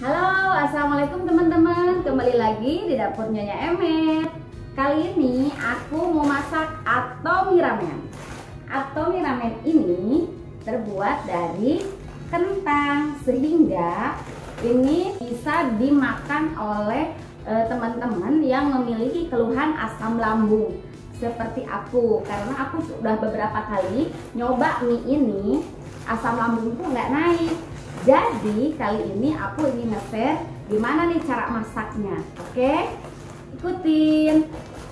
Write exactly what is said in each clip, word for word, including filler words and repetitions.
Halo, assalamualaikum teman-teman. Kembali lagi di dapur Nyonya Emet. Kali ini aku mau masak atomi ramen. Atomi ramen ini terbuat dari kentang, sehingga ini bisa dimakan oleh teman-teman yang memiliki keluhan asam lambung seperti aku. Karena aku sudah beberapa kali nyoba mie ini, asam lambungku nggak naik. Jadi kali ini aku ingin nge-share gimana nih cara masaknya. Oke, ikutin.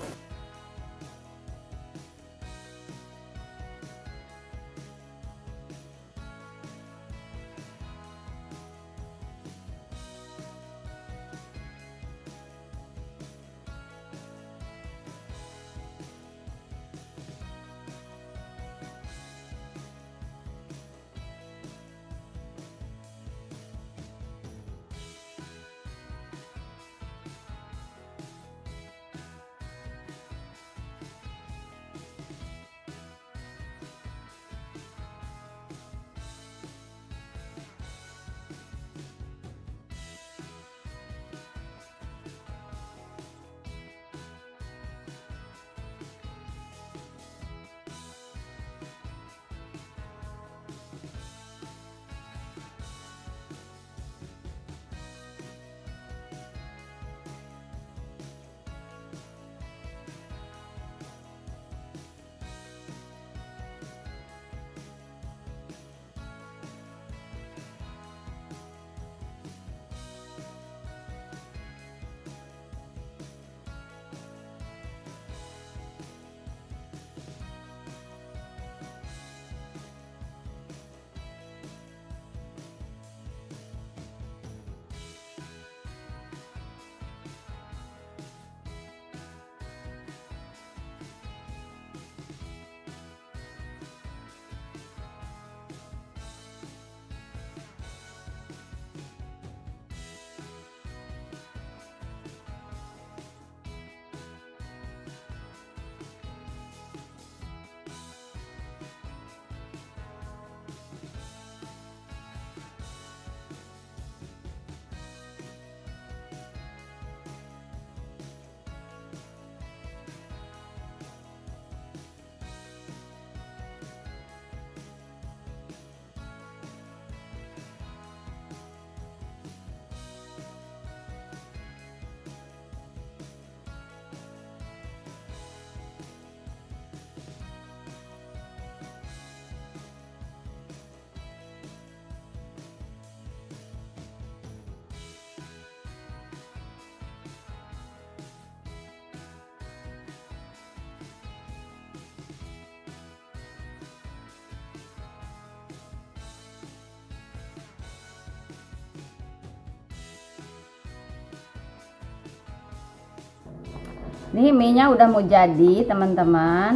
Nih mie-nya udah mau jadi, teman-teman.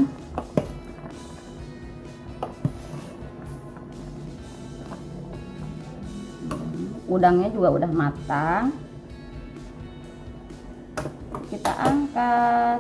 Udangnya juga udah matang. Kita angkat.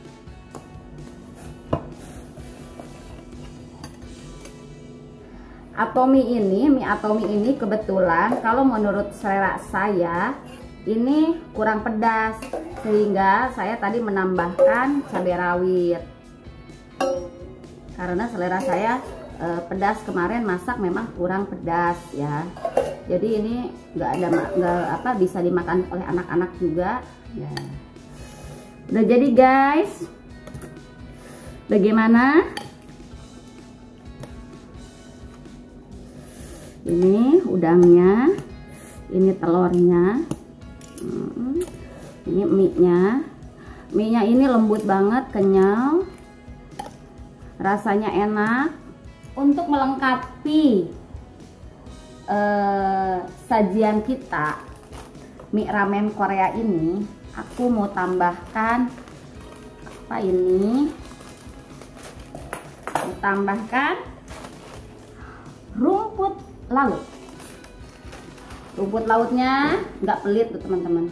Atomi ini, mie atomi ini kebetulan kalau menurut selera saya ini kurang pedas, sehingga saya tadi menambahkan cabai rawit karena selera saya e, pedas. Kemarin masak memang kurang pedas ya, jadi ini nggak ada nggak apa bisa dimakan oleh anak-anak juga ya. Udah jadi guys, bagaimana ini udangnya, ini telurnya. Hmm, ini mie-nya, mie-nya ini lembut banget, kenyal, rasanya enak. Untuk melengkapi eh, sajian kita mie ramen Korea ini, aku mau tambahkan apa ini? Mau tambahkan rumput laut. Rumput lautnya nggak pelit tuh teman-teman.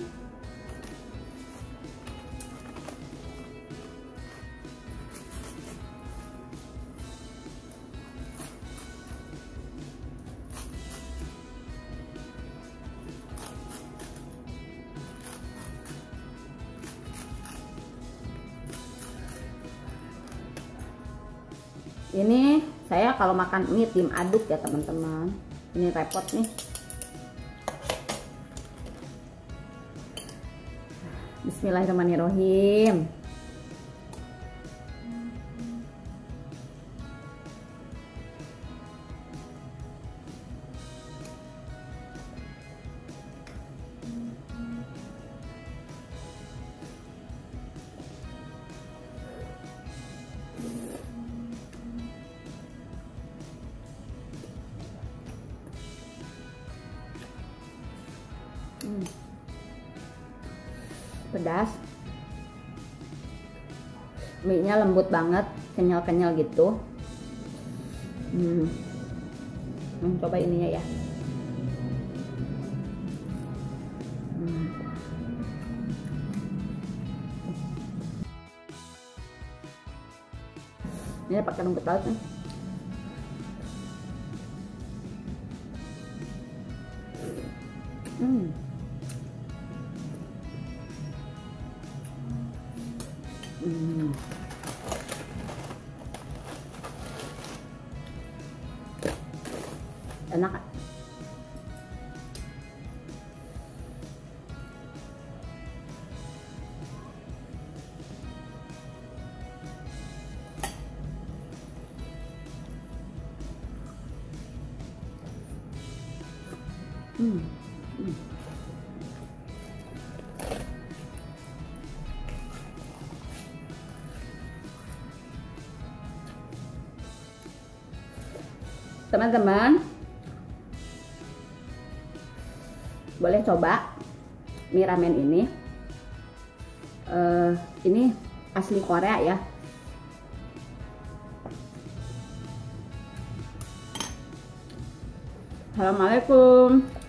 Ini saya kalau makan mie tim aduk ya teman-teman. Ini repot nih. Bismillahirrahmanirrahim. Hmm. Pedas, mie-nya lembut banget, kenyal-kenyal gitu. Hmm. Hmm, coba ininya ya. Hmm. Ini pakai rumput laut nih. Hmm. Hmm. Enak. Hmm. Hmm. Teman-teman boleh coba mie ramen ini. Uh, ini asli Korea ya. Assalamualaikum.